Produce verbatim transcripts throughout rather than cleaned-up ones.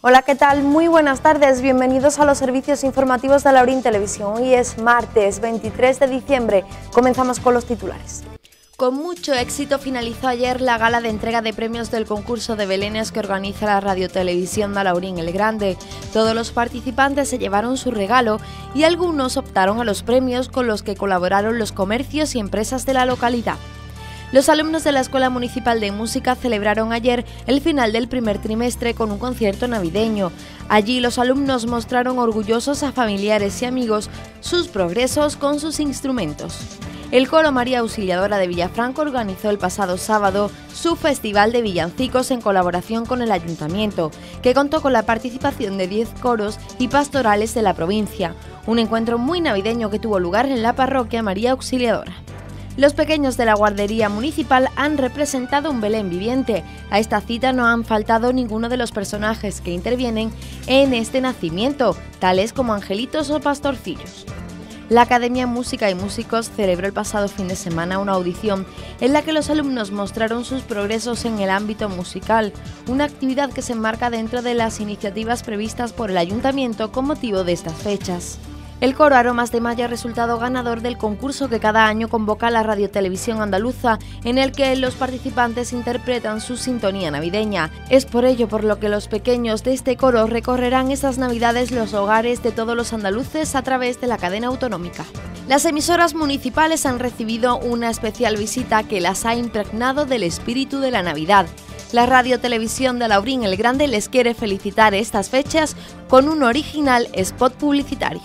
Hola, ¿qué tal? Muy buenas tardes, bienvenidos a los servicios informativos de Laurín Televisión. Hoy es martes veintitrés de diciembre, comenzamos con los titulares. Con mucho éxito finalizó ayer la gala de entrega de premios del concurso de belenes que organiza la Radiotelevisión de Laurín el Grande. Todos los participantes se llevaron su regalo y algunos optaron a los premios con los que colaboraron los comercios y empresas de la localidad. Los alumnos de la Escuela Municipal de Música celebraron ayer el final del primer trimestre con un concierto navideño. Allí los alumnos mostraron orgullosos a familiares y amigos sus progresos con sus instrumentos. El Coro María Auxiliadora de Villafranco organizó el pasado sábado su Festival de Villancicos en colaboración con el Ayuntamiento, que contó con la participación de diez coros y pastorales de la provincia. Un encuentro muy navideño que tuvo lugar en la parroquia María Auxiliadora. Los pequeños de la guardería municipal han representado un Belén viviente. A esta cita no han faltado ninguno de los personajes que intervienen en este nacimiento, tales como angelitos o pastorcillos. La Academia Música y Músicos celebró el pasado fin de semana una audición en la que los alumnos mostraron sus progresos en el ámbito musical, una actividad que se enmarca dentro de las iniciativas previstas por el Ayuntamiento con motivo de estas fechas. El coro Aromas de Maya ha resultado ganador del concurso que cada año convoca la Radiotelevisión Andaluza, en el que los participantes interpretan su sintonía navideña. Es por ello por lo que los pequeños de este coro recorrerán estas navidades los hogares de todos los andaluces a través de la cadena autonómica. Las emisoras municipales han recibido una especial visita que las ha impregnado del espíritu de la Navidad. La Radiotelevisión de Laurín el Grande les quiere felicitar estas fechas con un original spot publicitario.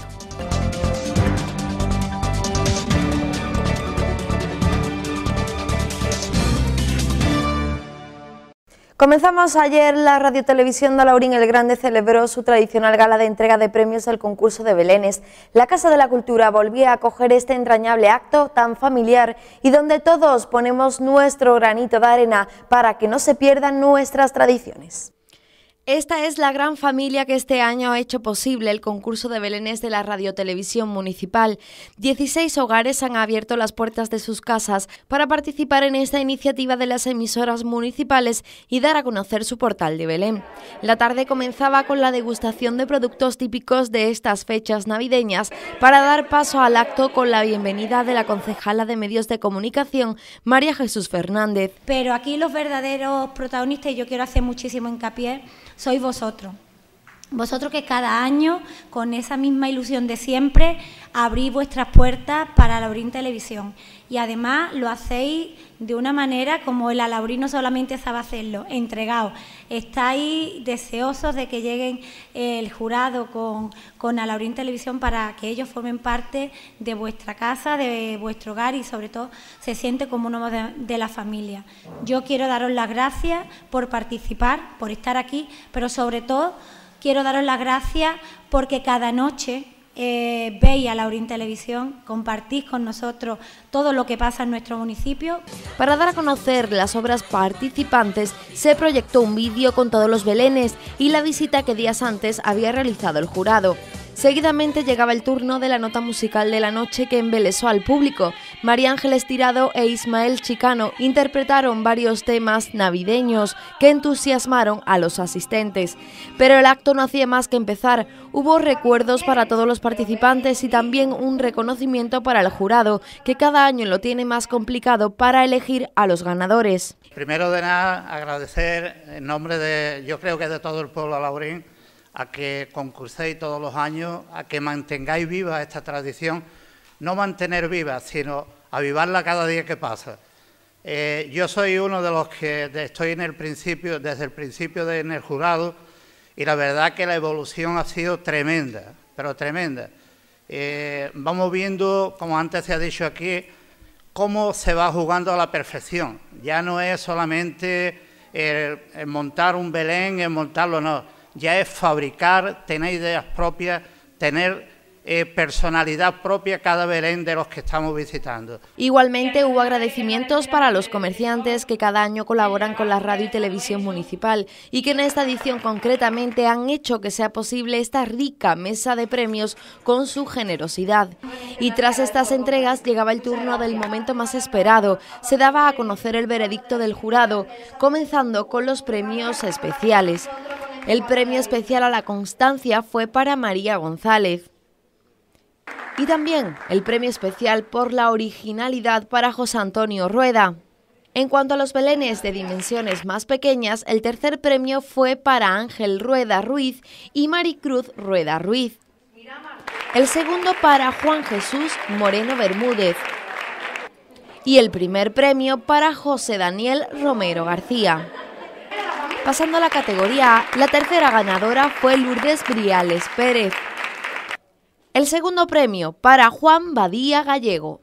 Comenzamos ayer, la Radiotelevisión de Laurín el Grande celebró su tradicional gala de entrega de premios del concurso de belenes. La Casa de la Cultura volvía a acoger este entrañable acto tan familiar y donde todos ponemos nuestro granito de arena para que no se pierdan nuestras tradiciones. Esta es la gran familia que este año ha hecho posible el concurso de belenes de la Radiotelevisión Municipal. dieciséis hogares han abierto las puertas de sus casas para participar en esta iniciativa de las emisoras municipales y dar a conocer su portal de Belén. La tarde comenzaba con la degustación de productos típicos de estas fechas navideñas para dar paso al acto con la bienvenida de la concejala de Medios de Comunicación, María Jesús Fernández. Pero aquí los verdaderos protagonistas, y yo quiero hacer muchísimo hincapié, sois vosotros. Vosotros que cada año, con esa misma ilusión de siempre, abrís vuestras puertas para Laurín Televisión. Y además lo hacéis de una manera como el Alaurín no solamente sabe hacerlo, entregados. Estáis deseosos de que lleguen el jurado con, con Alaurín Televisión para que ellos formen parte de vuestra casa, de vuestro hogar y sobre todo se siente como uno de, de la familia. Yo quiero daros las gracias por participar, por estar aquí, pero sobre todo quiero daros las gracias porque cada noche eh, veis a Laurín Televisión, compartís con nosotros todo lo que pasa en nuestro municipio. Para dar a conocer las obras participantes, se proyectó un vídeo con todos los belenes y la visita que días antes había realizado el jurado. Seguidamente llegaba el turno de la nota musical de la noche que embelesó al público. María Ángeles Tirado e Ismael Chicano interpretaron varios temas navideños que entusiasmaron a los asistentes. Pero el acto no hacía más que empezar. Hubo recuerdos para todos los participantes y también un reconocimiento para el jurado, que cada año lo tiene más complicado para elegir a los ganadores. Primero de nada, agradecer en nombre de, yo creo que de todo el pueblo laurín, a que concurséis todos los años, a que mantengáis viva esta tradición, no mantener viva, sino avivarla cada día que pasa. Eh, yo soy uno de los que estoy en el principio, desde el principio de, en el jurado, y la verdad que la evolución ha sido tremenda, pero tremenda. Eh, vamos viendo, como antes se ha dicho aquí, cómo se va jugando a la perfección. Ya no es solamente el, el montar un Belén, el montarlo, no. Ya es fabricar, tener ideas propias, tener eh, personalidad propia cada Belén de los que estamos visitando. Igualmente hubo agradecimientos para los comerciantes que cada año colaboran con la radio y televisión municipal y que en esta edición concretamente han hecho que sea posible esta rica mesa de premios con su generosidad. Y tras estas entregas llegaba el turno del momento más esperado. Se daba a conocer el veredicto del jurado, comenzando con los premios especiales. El premio especial a la constancia fue para María González. Y también el premio especial por la originalidad para José Antonio Rueda. En cuanto a los belenes de dimensiones más pequeñas, el tercer premio fue para Ángel Rueda Ruiz y Maricruz Rueda Ruiz. El segundo para Juan Jesús Moreno Bermúdez. Y el primer premio para José Daniel Romero García. Pasando a la categoría A, la tercera ganadora fue Lourdes Briales Pérez. El segundo premio para Juan Badía Gallego.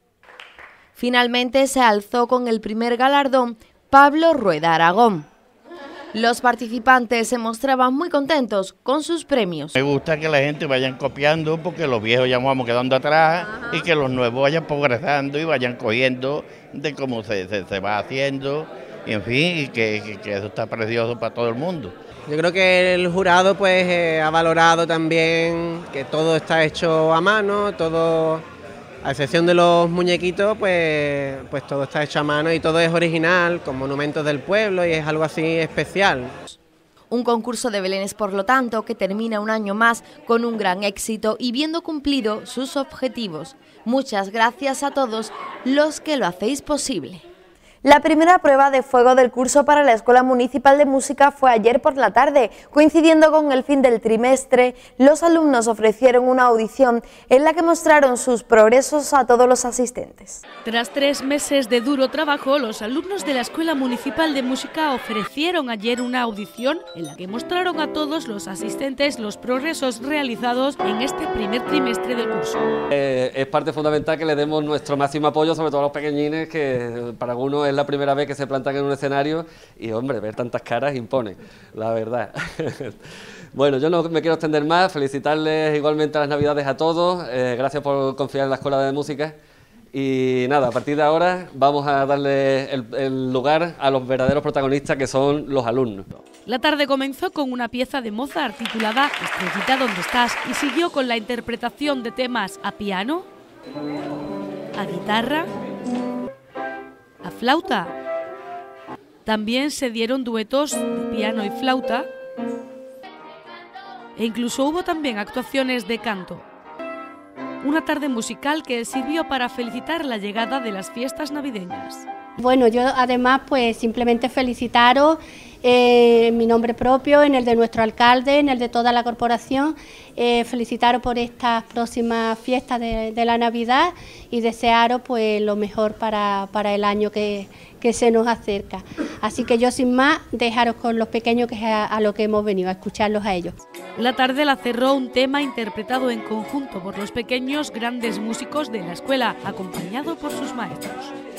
Finalmente se alzó con el primer galardón Pablo Rueda Aragón. Los participantes se mostraban muy contentos con sus premios. Me gusta que la gente vayan copiando porque los viejos ya vamos quedando atrás. Ajá. Y que los nuevos vayan progresando y vayan cogiendo de cómo se, se, se va haciendo, y en fin, y que, que, que eso está precioso para todo el mundo. Yo creo que el jurado pues eh, ha valorado también que todo está hecho a mano, todo, a excepción de los muñequitos, pues, pues todo está hecho a mano y todo es original, con monumentos del pueblo, y es algo así especial. Un concurso de belenes, por lo tanto, que termina un año más con un gran éxito y viendo cumplido sus objetivos. Muchas gracias a todos los que lo hacéis posible. La primera prueba de fuego del curso para la Escuela Municipal de Música fue ayer por la tarde. Coincidiendo con el fin del trimestre, los alumnos ofrecieron una audición en la que mostraron sus progresos a todos los asistentes. Tras tres meses de duro trabajo, los alumnos de la Escuela Municipal de Música ofrecieron ayer una audición en la que mostraron a todos los asistentes los progresos realizados en este primer trimestre del curso. Eh, es parte fundamental que le demos nuestro máximo apoyo, sobre todo a los pequeñines, que para algunos es la primera vez que se plantan en un escenario y, hombre, ver tantas caras impone, la verdad. Bueno, yo no me quiero extender más, felicitarles igualmente a las Navidades a todos, eh, gracias por confiar en la Escuela de Música y nada, a partir de ahora vamos a darle el, el lugar a los verdaderos protagonistas, que son los alumnos. La tarde comenzó con una pieza de Mozart titulada Estrellita, ¿dónde estás? Y siguió con la interpretación de temas a piano, a guitarra, a flauta. También se dieron duetos de piano y flauta e incluso hubo también actuaciones de canto. Una tarde musical que sirvió para felicitar la llegada de las fiestas navideñas. Bueno, yo además pues simplemente felicitaros eh, en mi nombre propio, en el de nuestro alcalde, en el de toda la corporación, eh, felicitaros por estas próximas fiestas de, de la Navidad y desearos pues lo mejor para, para el año que, que se nos acerca. Así que yo sin más, dejaros con los pequeños, que es a, a lo que hemos venido, a escucharlos a ellos. La tarde la cerró un tema interpretado en conjunto por los pequeños grandes músicos de la escuela, acompañado por sus maestros.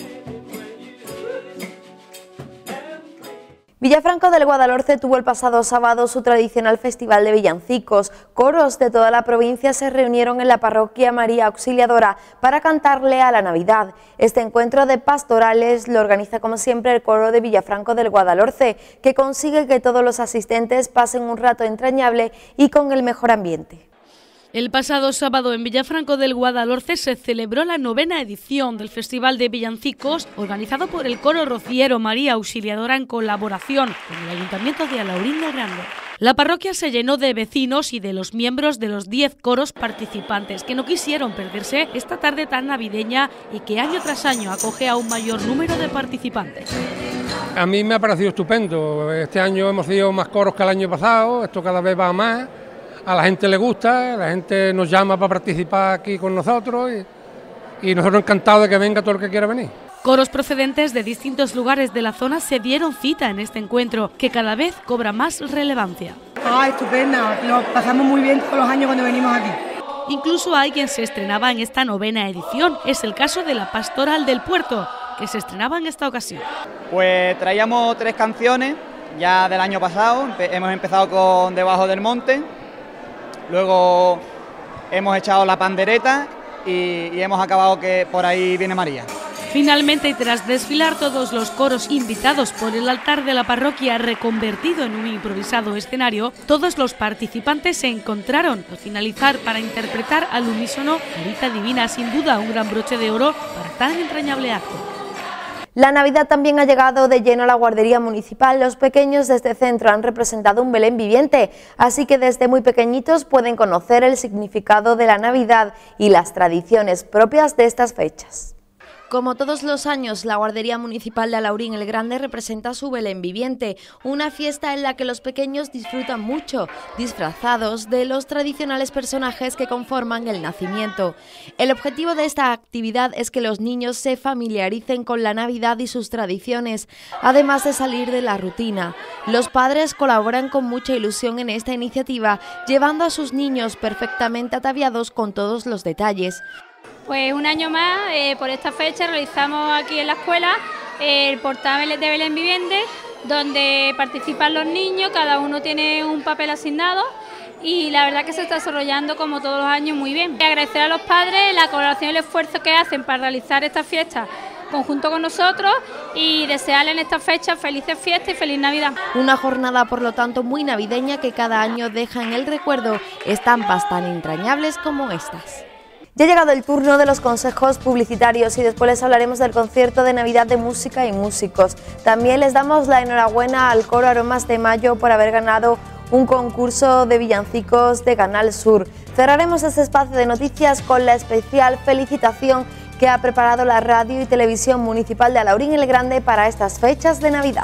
Villafranco del Guadalhorce tuvo el pasado sábado su tradicional festival de villancicos. Coros de toda la provincia se reunieron en la parroquia María Auxiliadora para cantarle a la Navidad. Este encuentro de pastorales lo organiza como siempre el coro de Villafranco del Guadalhorce, que consigue que todos los asistentes pasen un rato entrañable y con el mejor ambiente. El pasado sábado en Villafranco del Guadalhorce se celebró la novena edición del Festival de Villancicos, organizado por el coro rociero María Auxiliadora en colaboración con el Ayuntamiento de Alaurín de Grande. La parroquia se llenó de vecinos y de los miembros de los diez coros participantes, que no quisieron perderse esta tarde tan navideña y que año tras año acoge a un mayor número de participantes. A mí me ha parecido estupendo. Este año hemos tenido más coros que el año pasado, esto cada vez va a más. A la gente le gusta, la gente nos llama para participar aquí con nosotros y, y nosotros encantados de que venga todo el que quiera venir. Coros procedentes de distintos lugares de la zona se dieron cita en este encuentro, que cada vez cobra más relevancia. Ah, estupenda, lo pasamos muy bien todos los años cuando venimos aquí. Incluso hay quien se estrenaba en esta novena edición, es el caso de la Pastoral del Puerto, que se estrenaba en esta ocasión. Pues traíamos tres canciones ya del año pasado, hemos empezado con Debajo del Monte. Luego hemos echado La Pandereta y, y hemos acabado que Por ahí viene María. Finalmente, y tras desfilar todos los coros invitados por el altar de la parroquia reconvertido en un improvisado escenario, todos los participantes se encontraron al finalizar para interpretar al unísono Carita Divina, sin duda un gran broche de oro para tan entrañable acto. La Navidad también ha llegado de lleno a la guardería municipal. Los pequeños de este centro han representado un Belén viviente, así que desde muy pequeñitos pueden conocer el significado de la Navidad y las tradiciones propias de estas fechas. Como todos los años, la Guardería Municipal de Alaurín el Grande representa su Belén viviente, una fiesta en la que los pequeños disfrutan mucho, disfrazados de los tradicionales personajes que conforman el nacimiento. El objetivo de esta actividad es que los niños se familiaricen con la Navidad y sus tradiciones, además de salir de la rutina. Los padres colaboran con mucha ilusión en esta iniciativa, llevando a sus niños perfectamente ataviados con todos los detalles. Pues un año más, eh, por esta fecha, realizamos aquí en la escuela eh, el portal de Belén Viviente, donde participan los niños, cada uno tiene un papel asignado y la verdad que se está desarrollando como todos los años muy bien. Agradecer a los padres la colaboración y el esfuerzo que hacen para realizar esta fiesta conjunto con nosotros y desearles en esta fecha felices fiestas y feliz Navidad. Una jornada por lo tanto muy navideña que cada año deja en el recuerdo estampas tan entrañables como estas. Ya ha llegado el turno de los consejos publicitarios y después les hablaremos del concierto de Navidad de música y músicos. También les damos la enhorabuena al coro Aromas de Mayo por haber ganado un concurso de villancicos de Canal Sur. Cerraremos este espacio de noticias con la especial felicitación que ha preparado la Radio y Televisión Municipal de Alaurín el Grande para estas fechas de Navidad.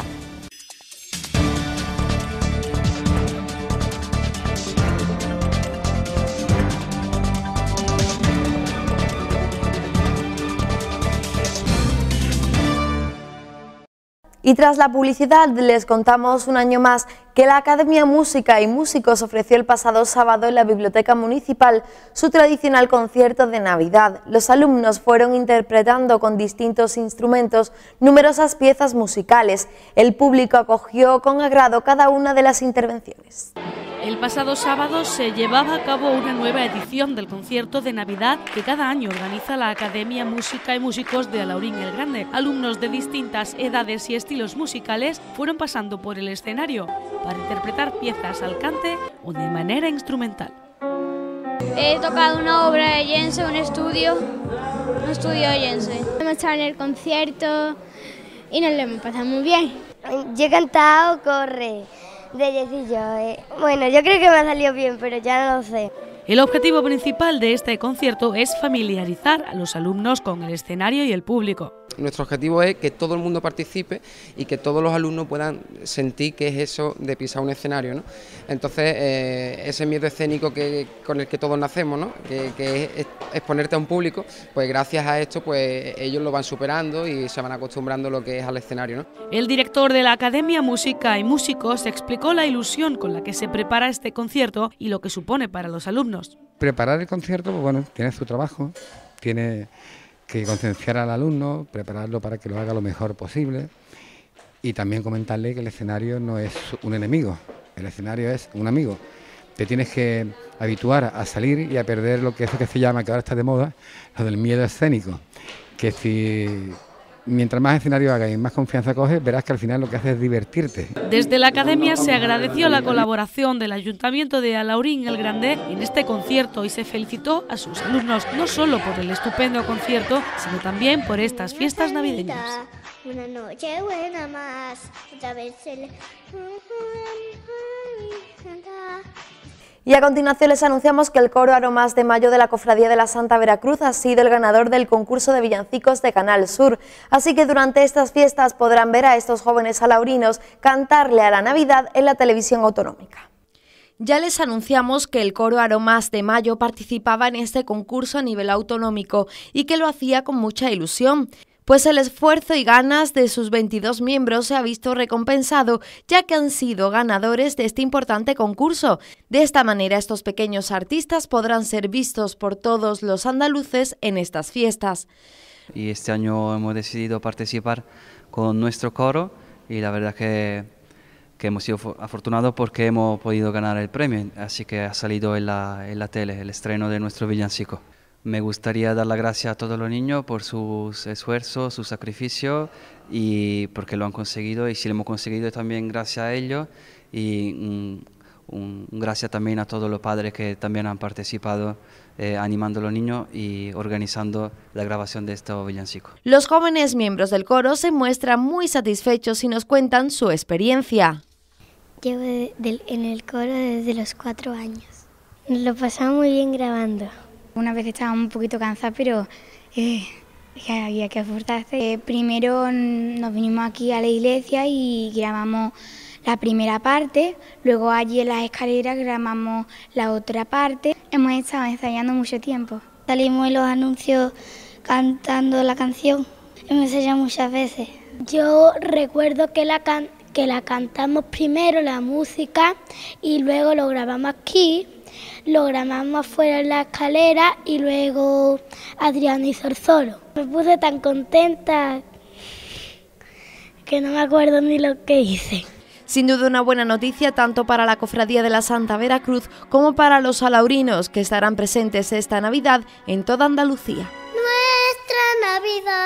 Y tras la publicidad les contamos un año más que la Academia Música y Músicos ofreció el pasado sábado en la Biblioteca Municipal su tradicional concierto de Navidad. Los alumnos fueron interpretando con distintos instrumentos numerosas piezas musicales. El público acogió con agrado cada una de las intervenciones. El pasado sábado se llevaba a cabo una nueva edición del concierto de Navidad que cada año organiza la Academia Música y Músicos de Alaurín el Grande. Alumnos de distintas edades y estilos musicales fueron pasando por el escenario para interpretar piezas al cante o de manera instrumental. He tocado una obra de Jense, un estudio, un estudio de Jense. Hemos estado en el concierto y nos lo hemos pasado muy bien. Yo he cantado Corre, de Jess y yo. Eh. Bueno, yo creo que me ha salido bien, pero ya no lo sé. El objetivo principal de este concierto es familiarizar a los alumnos con el escenario y el público. Nuestro objetivo es que todo el mundo participe y que todos los alumnos puedan sentir qué es eso de pisar un escenario, ¿no? Entonces, eh, ese miedo escénico que, con el que todos nacemos, ¿no? que, que es exponerte a un público, pues gracias a esto pues ellos lo van superando y se van acostumbrando a lo que es al escenario, ¿no? El director de la Academia Música y Músicos explicó la ilusión con la que se prepara este concierto y lo que supone para los alumnos. Preparar el concierto, pues bueno, tiene su trabajo, tiene que concienciar al alumno, prepararlo para que lo haga lo mejor posible y también comentarle que el escenario no es un enemigo, el escenario es un amigo. Te tienes que habituar a salir y a perder lo que es lo que se llama, que ahora está de moda, lo del miedo escénico, que si mientras más escenario hagas y más confianza coges, verás que al final lo que haces es divertirte. Desde la Academia se agradeció la colaboración del Ayuntamiento de Alaurín el Grande en este concierto y se felicitó a sus alumnos no solo por el estupendo concierto, sino también por estas fiestas navideñas. Una noche buena más, otra vez el... Y a continuación les anunciamos que el coro Aromas de Mayo de la Cofradía de la Santa Veracruz ha sido el ganador del concurso de villancicos de Canal Sur. Así que durante estas fiestas podrán ver a estos jóvenes alaurinos cantarle a la Navidad en la televisión autonómica. Ya les anunciamos que el coro Aromas de Mayo participaba en este concurso a nivel autonómico y que lo hacía con mucha ilusión, pues el esfuerzo y ganas de sus veintidós miembros se ha visto recompensado, ya que han sido ganadores de este importante concurso. De esta manera, estos pequeños artistas podrán ser vistos por todos los andaluces en estas fiestas. Y este año hemos decidido participar con nuestro coro y la verdad que, que hemos sido afortunados porque hemos podido ganar el premio, así que ha salido en la, en la tele el estreno de nuestro villancico. Me gustaría dar las gracias a todos los niños por sus esfuerzos, su sacrificio y porque lo han conseguido y si lo hemos conseguido también gracias a ellos y mm, un, un gracias también a todos los padres que también han participado eh, animando a los niños y organizando la grabación de estos villancicos. Los jóvenes miembros del coro se muestran muy satisfechos y nos cuentan su experiencia. Llevo de, de, en el coro desde los cuatro años. Nos lo pasamos muy bien grabando. Una vez estábamos un poquito cansados, pero eh, había que esforzarse. Eh, primero nos vinimos aquí a la iglesia y grabamos la primera parte, luego allí en las escaleras grabamos la otra parte. Hemos estado ensayando mucho tiempo. Salimos en los anuncios cantando la canción. Hemos ensayado muchas veces. Yo recuerdo que la, can que la cantamos primero, la música, y luego lo grabamos aquí, lo grabamos afuera en la escalera y luego Adrián hizo el solo. Me puse tan contenta que no me acuerdo ni lo que hice. Sin duda una buena noticia tanto para la Cofradía de la Santa Veracruz como para los alaurinos que estarán presentes esta Navidad en toda Andalucía. Nuestra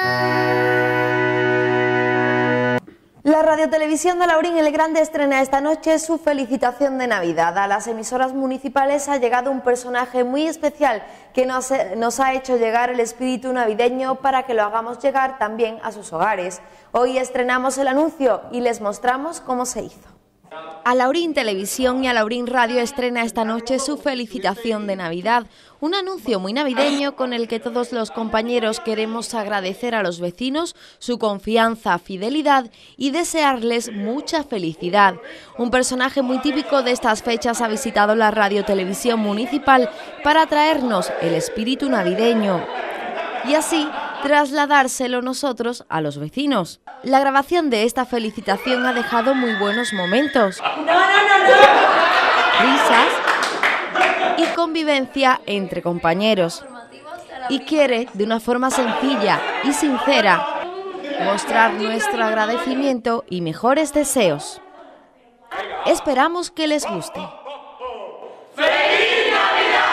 Navidad. La Radiotelevisión de Alaurín el Grande estrena esta noche su felicitación de Navidad. A las emisoras municipales ha llegado un personaje muy especial que nos, nos ha hecho llegar el espíritu navideño para que lo hagamos llegar también a sus hogares. Hoy estrenamos el anuncio y les mostramos cómo se hizo. Alaurín Televisión y Alaurín Radio estrena esta noche su felicitación de Navidad, un anuncio muy navideño con el que todos los compañeros queremos agradecer a los vecinos su confianza, fidelidad y desearles mucha felicidad. Un personaje muy típico de estas fechas ha visitado la Radiotelevisión Municipal para traernos el espíritu navideño y así trasladárselo nosotros a los vecinos. La grabación de esta felicitación ha dejado muy buenos momentos, no, no, no, no. risas y convivencia entre compañeros. Y quiere, de una forma sencilla y sincera, mostrar nuestro agradecimiento y mejores deseos. Esperamos que les guste. ¡Feliz Navidad!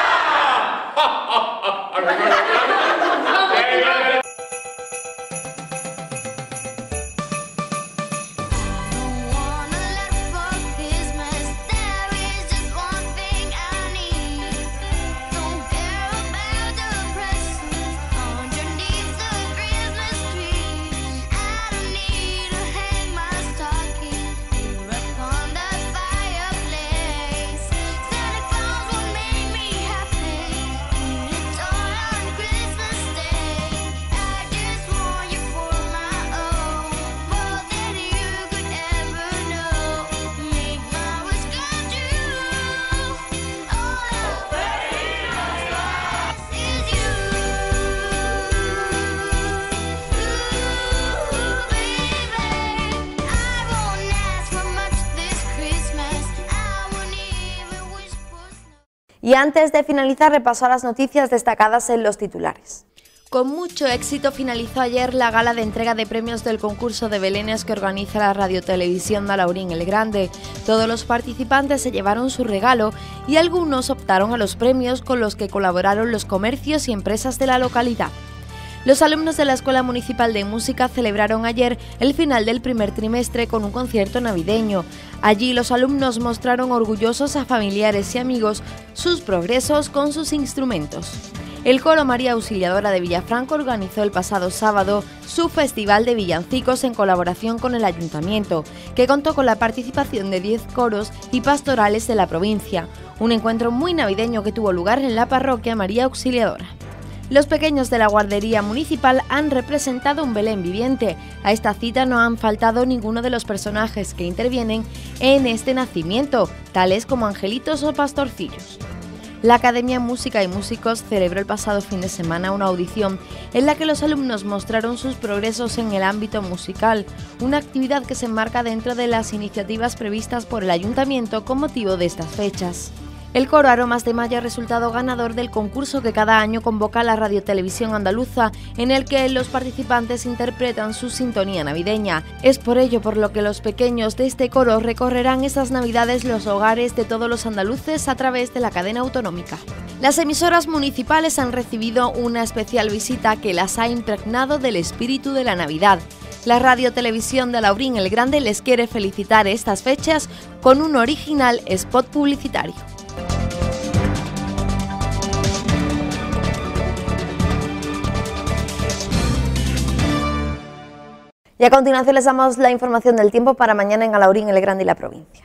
Y antes de finalizar, repaso a las noticias destacadas en los titulares. Con mucho éxito finalizó ayer la gala de entrega de premios del concurso de belenes que organiza la Radiotelevisión de Alaurín el Grande. Todos los participantes se llevaron su regalo y algunos optaron a los premios con los que colaboraron los comercios y empresas de la localidad. Los alumnos de la Escuela Municipal de Música celebraron ayer el final del primer trimestre con un concierto navideño. Allí los alumnos mostraron orgullosos a familiares y amigos sus progresos con sus instrumentos. El coro María Auxiliadora de Villafranco organizó el pasado sábado su Festival de Villancicos en colaboración con el Ayuntamiento, que contó con la participación de diez coros y pastorales de la provincia. Un encuentro muy navideño que tuvo lugar en la parroquia María Auxiliadora. Los pequeños de la guardería municipal han representado un Belén viviente. A esta cita no han faltado ninguno de los personajes que intervienen en este nacimiento, tales como angelitos o pastorcillos. La Academia Música y Músicos celebró el pasado fin de semana una audición en la que los alumnos mostraron sus progresos en el ámbito musical, una actividad que se enmarca dentro de las iniciativas previstas por el Ayuntamiento con motivo de estas fechas. El coro Aromas de Maya ha resultado ganador del concurso que cada año convoca la Radiotelevisión Andaluza, en el que los participantes interpretan su sintonía navideña. Es por ello por lo que los pequeños de este coro recorrerán estas navidades los hogares de todos los andaluces a través de la cadena autonómica. Las emisoras municipales han recibido una especial visita que las ha impregnado del espíritu de la Navidad. La Radio Televisión de Alaurín el Grande les quiere felicitar estas fechas con un original spot publicitario. Y a continuación les damos la información del tiempo para mañana en Alaurín el Grande y la provincia.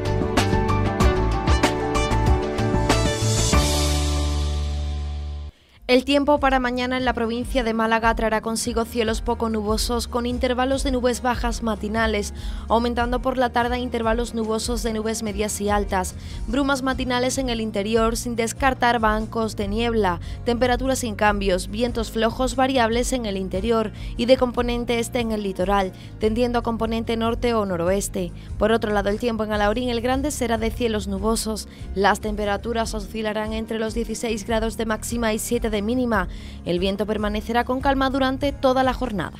El tiempo para mañana en la provincia de Málaga traerá consigo cielos poco nubosos con intervalos de nubes bajas matinales, aumentando por la tarde intervalos nubosos de nubes medias y altas, brumas matinales en el interior sin descartar bancos de niebla, temperaturas sin cambios, vientos flojos variables en el interior y de componente este en el litoral, tendiendo a componente norte o noroeste. Por otro lado, el tiempo en Alaurín el Grande será de cielos nubosos, las temperaturas oscilarán entre los dieciséis grados de máxima y siete de mínima. El viento permanecerá con calma durante toda la jornada.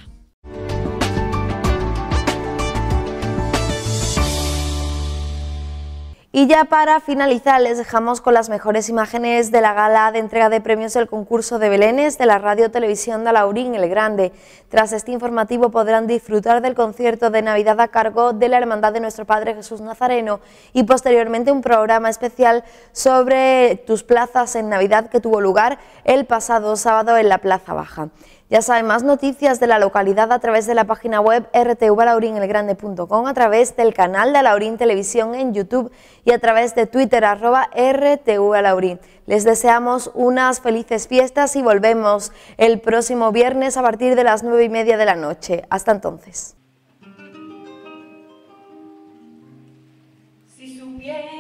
Y ya para finalizar les dejamos con las mejores imágenes de la gala de entrega de premios del concurso de Belenes de la Radio Televisión de Alaurín el Grande. Tras este informativo podrán disfrutar del concierto de Navidad a cargo de la Hermandad de Nuestro Padre Jesús Nazareno y posteriormente un programa especial sobre tus plazas en Navidad que tuvo lugar el pasado sábado en la Plaza Baja. Ya saben, más noticias de la localidad a través de la página web r t v alaurin el grande punto com, a través del canal de Alaurín Televisión en YouTube y a través de Twitter arroba r t v alaurin. Les deseamos unas felices fiestas y volvemos el próximo viernes a partir de las nueve y media de la noche. Hasta entonces. Si supiera